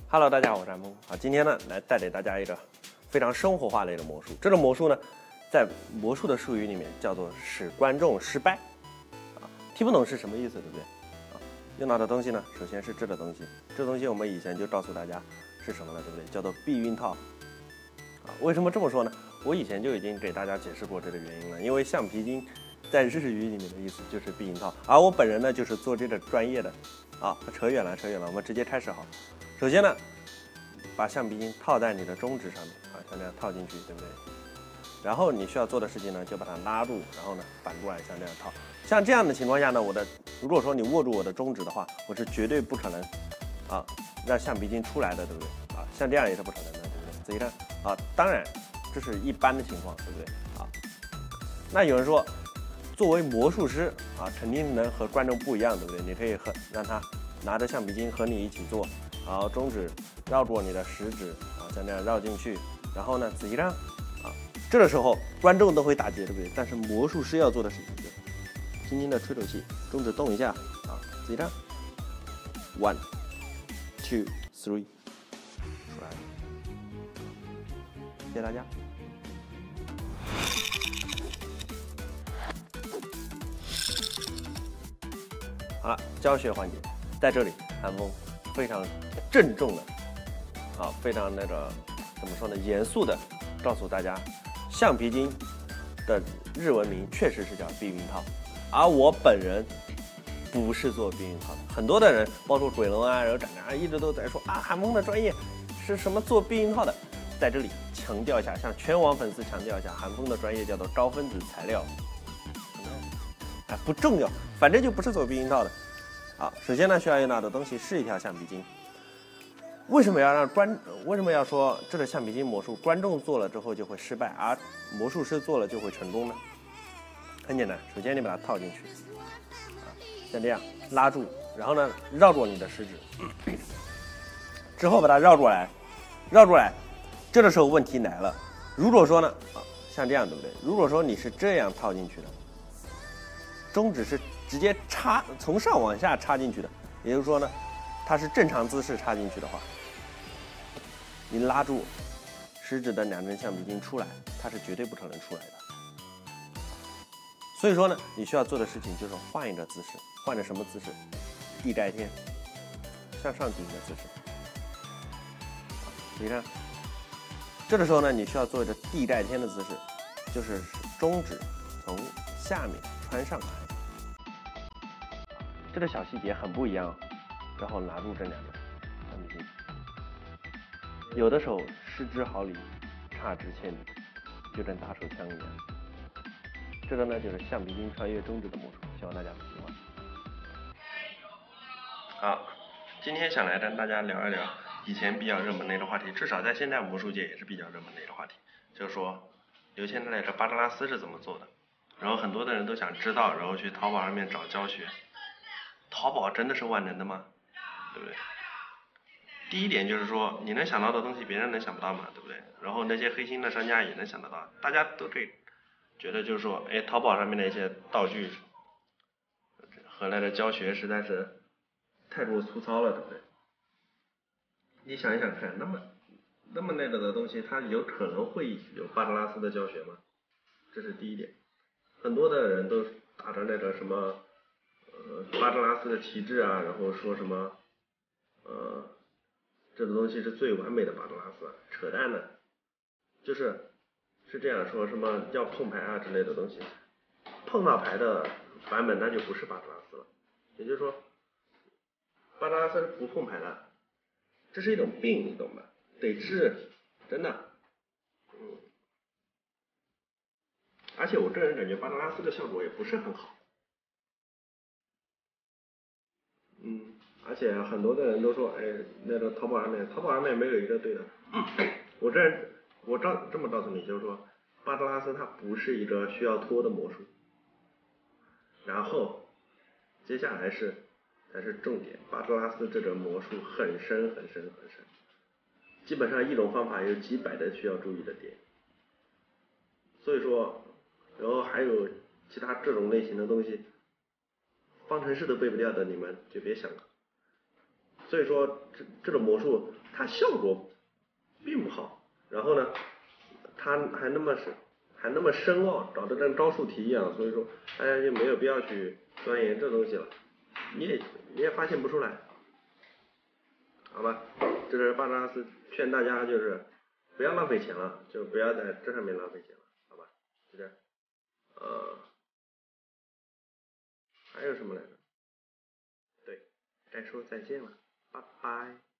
Hello， 大家好，我是安峰。今天呢来带给大家一个非常生活化类的魔术。这种魔术呢，在魔术的术语里面叫做使观众失败。听不懂是什么意思，对不对？用到的东西呢，首先是这个东西。这东西我们以前就告诉大家是什么了，对不对？叫做避孕套。为什么这么说呢？我以前就已经给大家解释过这个原因了。因为橡皮筋在日语里面的意思就是避孕套，而我本人呢就是做这个专业的。扯远了，我们直接开始好。首先呢，把橡皮筋套在你的中指上面像这样套进去，对不对？然后你需要做的事情呢，就把它拉住，然后呢反过来像这样套。像这样的情况下呢，如果说你握住我的中指的话，我是绝对不可能让橡皮筋出来的，对不对？像这样也是不可能的，对不对？仔细看当然这是一般的情况，对不对？那有人说，作为魔术师肯定能和观众不一样，对不对？你可以让他拿着橡皮筋和你一起做，然后中指绕过你的食指像这样绕进去，然后呢仔细看这个时候观众都会打结，对不对？但是魔术师要做的事情就是轻轻的吹口气，中指动一下仔细看 ，1 2 3， 出来了。谢谢大家。好了，教学环节在这里，韩风非常郑重的非常怎么说呢，严肃的告诉大家，橡皮筋的日文名确实是叫避孕套，而我本人不是做避孕套的。很多的人，包括鬼龙然后展展一直都在说韩风的专业是什么做避孕套的，在这里强调一下，向全网粉丝强调一下，韩风的专业叫做高分子材料。不重要，反正就不是做避孕套的。首先呢，需要用到的东西是一条橡皮筋。为什么要说这个橡皮筋魔术观众做了之后就会失败，而魔术师做了就会成功呢？很简单，首先你把它套进去，像这样拉住，然后呢绕过你的食指，之后把它绕过来，这个时候问题来了。如果说呢像这样，对不对？如果说你是这样套进去的，中指是直接从上往下插进去的，也就是说呢，它是正常姿势插进去的话，你拉住食指的2根橡皮筋出来，它是绝对不可能出来的。所以说呢，你需要做的事情就是换一个姿势，换着什么姿势？地盖天，向上顶的姿势。你看，这个时候呢，你需要做一个地盖天的姿势，就是中指从下面穿上来。这个小细节很不一样，然后拿住这2个橡皮筋，有的时候失之毫厘，差之千里，就跟打手枪一样。这个呢就是橡皮筋穿越中指的魔术，希望大家喜欢。好，今天想来跟大家聊一聊以前比较热门的一个话题，至少在现在魔术界也是比较热门的一个话题，就是说有现在的巴德拉斯是怎么做的，然后很多的人都想知道，然后去淘宝上面找教学。淘宝真的是万能的吗？对不对？第一点就是说，你能想到的东西别人能想不到嘛，对不对？然后那些黑心的商家也能想得到，大家都可以觉得就是说，淘宝上面的一些道具和那个教学实在是太过粗糙了，对不对？你想一想看，那么那个的东西，它有可能会有巴德拉斯的教学吗？这是第一点。很多的人都打着那个什么巴德拉斯的旗帜然后说什么这个东西是最完美的巴德拉斯，扯淡的，是这样说，什么要碰牌之类的东西，碰到牌的版本那就不是巴德拉斯了，也就是说巴德拉斯是不碰牌的，这是一种病，你懂吗？得治，真的。而且我个人感觉巴德拉斯的效果也不是很好。而且很多的人都说，那个淘宝上面没有一个对的。我这么告诉你，就是说，巴德拉斯它不是一个需要拖的魔术。然后，接下来才是重点，巴德拉斯这个魔术很深，基本上一种方法有几百的需要注意的点。所以说，然后还有其他这种类型的东西，方程式都背不掉的，你们就别想了。所以说这种魔术它效果并不好。然后呢，它还那么深奥，找的跟招数题一样，所以说大家就没有必要去钻研这东西了，你也发现不出来，好吧？这是巴扎斯劝大家就是不要浪费钱了，就不要在这上面浪费钱了，好吧？就这样，还有什么来着？对，该说再见了，拜拜。